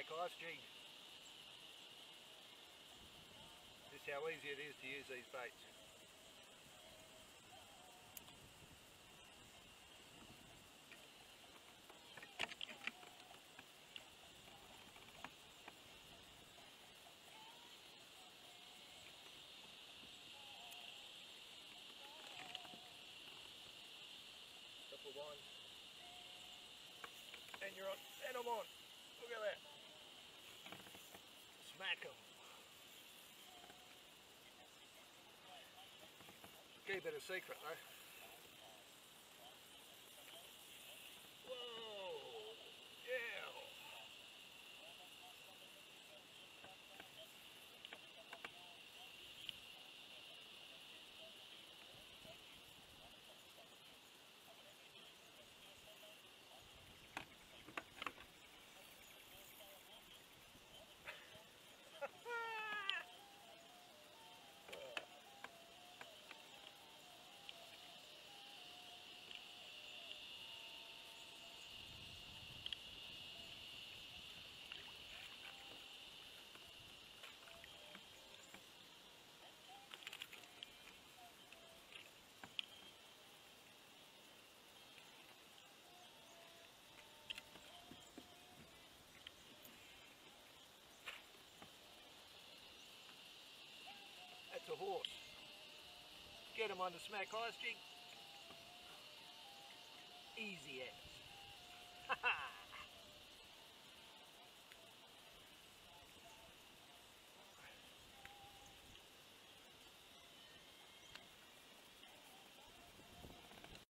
Smak Icejig. Just how easy it is to use these baits. Couple of ones. And you're on, and I'm on. Look at that. Smack them. Keep it a secret though. Whoa! Yeah! That's a horse. Get him on the Smak Icejig. Easy as. Ha ha!